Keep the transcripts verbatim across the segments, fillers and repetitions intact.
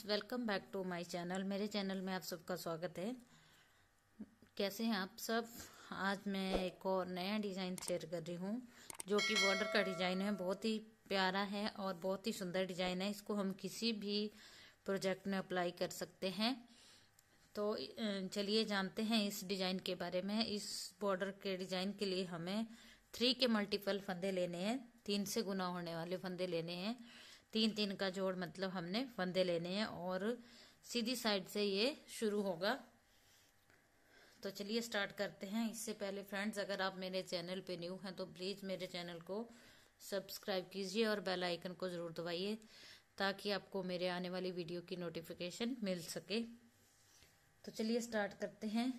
Welcome back to my channel. मेरे channel में आप सबका स्वागत है। कैसे हैं आप सब? आज मैं एक और नया डिज़ाइन शेयर कर रही हूँ जो कि बॉर्डर का डिज़ाइन है। बहुत ही प्यारा है और बहुत ही सुंदर डिज़ाइन है। इसको हम किसी भी प्रोजेक्ट में अप्लाई कर सकते हैं। तो चलिए जानते हैं इस डिज़ाइन के बारे में। इस बॉर्डर के डिज़ाइन के लिए हमें थ्री के मल्टीपल फंदे लेने हैं। तीन से गुना होने वाले फंदे लेने हैं। तीन तीन का जोड़ मतलब हमने फंदे लेने हैं और सीधी साइड से ये शुरू होगा। तो चलिए स्टार्ट करते हैं। इससे पहले फ्रेंड्स, अगर आप मेरे चैनल पे न्यू हैं तो प्लीज़ मेरे चैनल को सब्सक्राइब कीजिए और बेल आइकन को ज़रूर दबाइए ताकि आपको मेरे आने वाली वीडियो की नोटिफिकेशन मिल सके। तो चलिए स्टार्ट करते हैं।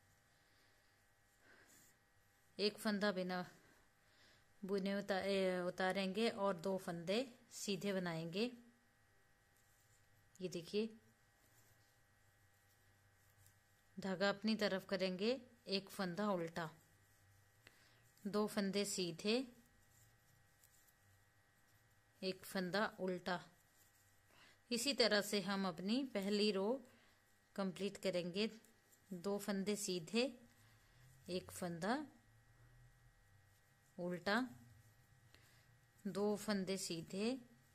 एक फंदा बिना बुने उतारेंगे और दो फंदे सीधे बनाएंगे। ये देखिए, धागा अपनी तरफ करेंगे, एक फंदा उल्टा, दो फंदे सीधे, एक फंदा उल्टा। इसी तरह से हम अपनी पहली रो कंप्लीट करेंगे। दो फंदे सीधे, एक फंदा उल्टा, दो फंदे सीधे,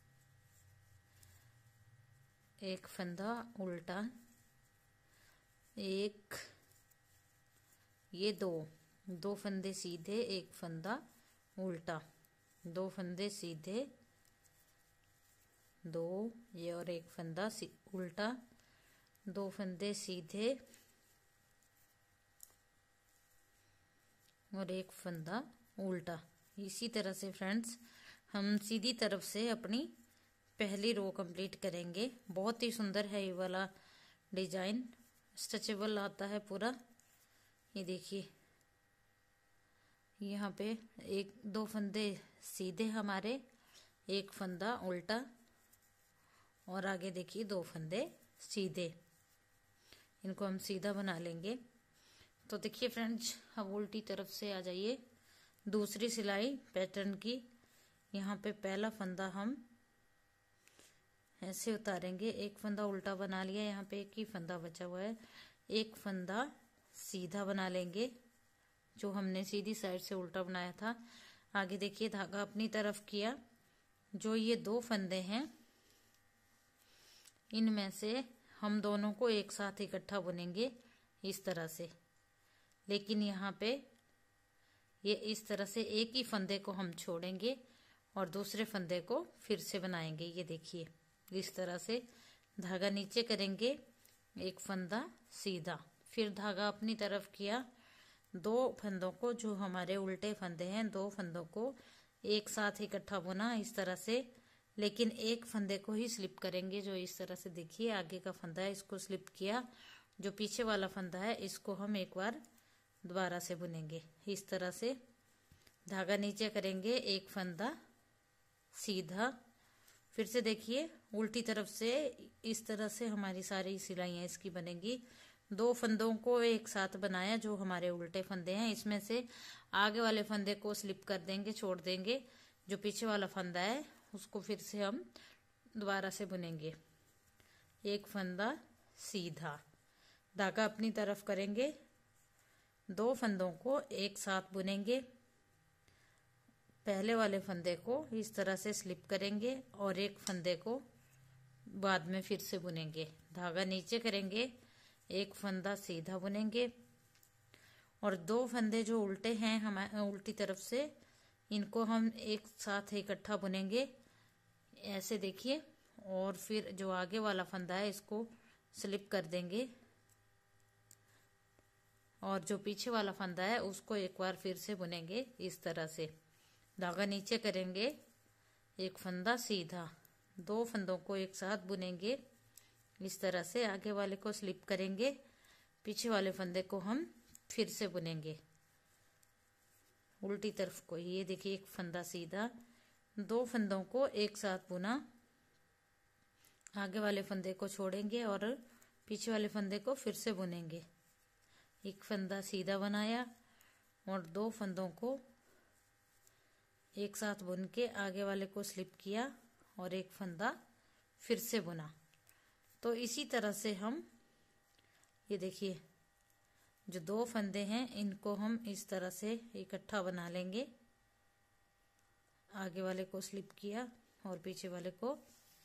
एक फंदा उल्टा, एक ये दो दो फंदे सीधे, एक फंदा उल्टा, दो फंदे सीधे, दो ये और एक फंदा उल्टा, दो फंदे सीधे और एक फंदा उल्टा। इसी तरह से फ्रेंड्स हम सीधी तरफ से अपनी पहली रो कंप्लीट करेंगे। बहुत ही सुंदर है ये वाला डिजाइन, स्ट्रेचेबल आता है पूरा। ये देखिए, यहाँ पे एक दो फंदे सीधे हमारे, एक फंदा उल्टा और आगे देखिए दो फंदे सीधे। इनको हम सीधा बना लेंगे। तो देखिए फ्रेंड्स, अब उल्टी तरफ से आ जाइए। दूसरी सिलाई पैटर्न की यहाँ पे पहला फंदा हम ऐसे उतारेंगे। एक फंदा उल्टा बना लिया, यहाँ पे एक ही फंदा बचा हुआ है। एक फंदा सीधा बना लेंगे जो हमने सीधी साइड से उल्टा बनाया था। आगे देखिए, धागा अपनी तरफ किया। जो ये दो फंदे हैं इनमें से हम दोनों को एक साथ इकट्ठा बुनेंगे इस तरह से। लेकिन यहाँ पे ये इस तरह से एक ही फंदे को हम छोड़ेंगे और दूसरे फंदे को फिर से बनाएंगे। ये देखिए, इस तरह से धागा नीचे करेंगे, एक फंदा सीधा, फिर धागा अपनी तरफ किया। दो फंदों को, जो हमारे उल्टे फंदे हैं, दो फंदों को एक साथ इकट्ठा बुना इस तरह से। लेकिन एक फंदे को ही स्लिप करेंगे, जो इस तरह से देखिए आगे का फंदा है इसको स्लिप किया। जो पीछे वाला फंदा है इसको हम एक बार दोबारा से बुनेंगे इस तरह से। धागा नीचे करेंगे, एक फंदा सीधा, फिर से देखिए उल्टी तरफ से इस तरह से हमारी सारी सिलाइयाँ इसकी बनेंगी। दो फंदों को एक साथ बनाया जो हमारे उल्टे फंदे हैं, इसमें से आगे वाले फंदे को स्लिप कर देंगे, छोड़ देंगे। जो पीछे वाला फंदा है उसको फिर से हम दोबारा से बुनेंगे। एक फंदा सीधा, धागा अपनी तरफ करेंगे, दो फंदों को एक साथ बुनेंगे। पहले वाले फंदे को इस तरह से स्लिप करेंगे और एक फंदे को बाद में फिर से बुनेंगे। धागा नीचे करेंगे, एक फंदा सीधा बुनेंगे और दो फंदे जो उल्टे हैं हमारे उल्टी तरफ से, इनको हम एक साथ इकट्ठा बुनेंगे ऐसे देखिए। और फिर जो आगे वाला फंदा है इसको स्लिप कर देंगे और जो पीछे वाला फंदा है उसको एक बार फिर से बुनेंगे इस तरह से। धागा नीचे करेंगे, एक फंदा सीधा, दो फंदों को एक साथ बुनेंगे इस तरह से। आगे वाले को स्लिप करेंगे, पीछे वाले फंदे को हम फिर से बुनेंगे उल्टी तरफ को। ये देखिए, एक फंदा सीधा, दो फंदों को एक साथ बुना, आगे वाले फंदे को छोड़ेंगे और पीछे वाले फंदे को फिर से बुनेंगे। एक फंदा सीधा बनाया और दो फंदों को एक साथ बुन के आगे वाले को स्लिप किया और एक फंदा फिर से बुना। तो इसी तरह से हम ये देखिए जो दो फंदे हैं इनको हम इस तरह से इकट्ठा बना लेंगे। आगे वाले को स्लिप किया और पीछे वाले को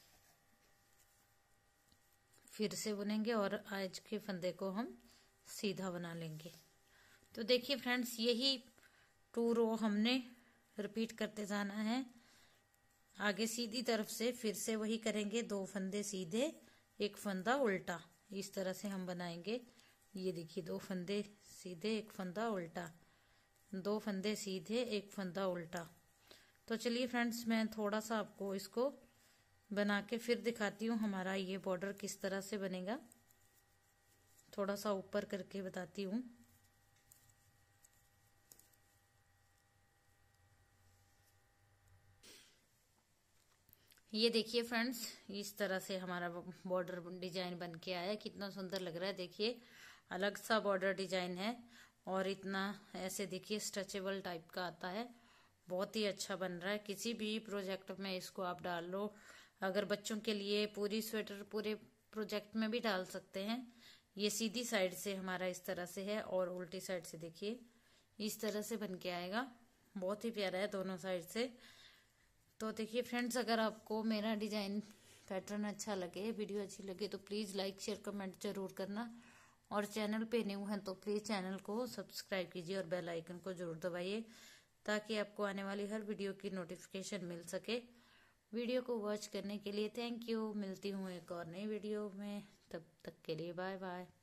फिर से बुनेंगे और आज के फंदे को हम सीधा बना लेंगे। तो देखिए फ्रेंड्स, यही टू रो हमने रिपीट करते जाना है। आगे सीधी तरफ से फिर से वही करेंगे, दो फंदे सीधे एक फंदा उल्टा, इस तरह से हम बनाएंगे। ये देखिए दो फंदे सीधे एक फंदा उल्टा, दो फंदे सीधे एक फंदा उल्टा। तो चलिए फ्रेंड्स, मैं थोड़ा सा आपको इसको बना के फिर दिखाती हूँ हमारा ये बॉर्डर किस तरह से बनेगा। थोड़ा सा ऊपर करके बताती हूँ। ये देखिए फ्रेंड्स, इस तरह से हमारा बॉर्डर डिजाइन बन के आया। कितना सुंदर लग रहा है, देखिए अलग सा बॉर्डर डिजाइन है और इतना ऐसे देखिए स्ट्रेचेबल टाइप का आता है। बहुत ही अच्छा बन रहा है। किसी भी प्रोजेक्ट में इसको आप डाल लो, अगर बच्चों के लिए पूरी स्वेटर पूरे प्रोजेक्ट में भी डाल सकते हैं। ये सीधी साइड से हमारा इस तरह से है और उल्टी साइड से देखिए इस तरह से बन के आएगा। बहुत ही प्यारा है दोनों साइड से। तो देखिए फ्रेंड्स, अगर आपको मेरा डिजाइन पैटर्न अच्छा लगे, वीडियो अच्छी लगे तो प्लीज लाइक शेयर कमेंट जरूर करना। और चैनल पे न्यू हैं तो प्लीज चैनल को सब्सक्राइब कीजिए और बेल आइकन को जरूर दबाइए ताकि आपको आने वाली हर वीडियो की नोटिफिकेशन मिल सके। वीडियो को वॉच करने के लिए थैंक यू। मिलती हूँ एक और नई वीडियो में, तब तक के लिए बाय बाय।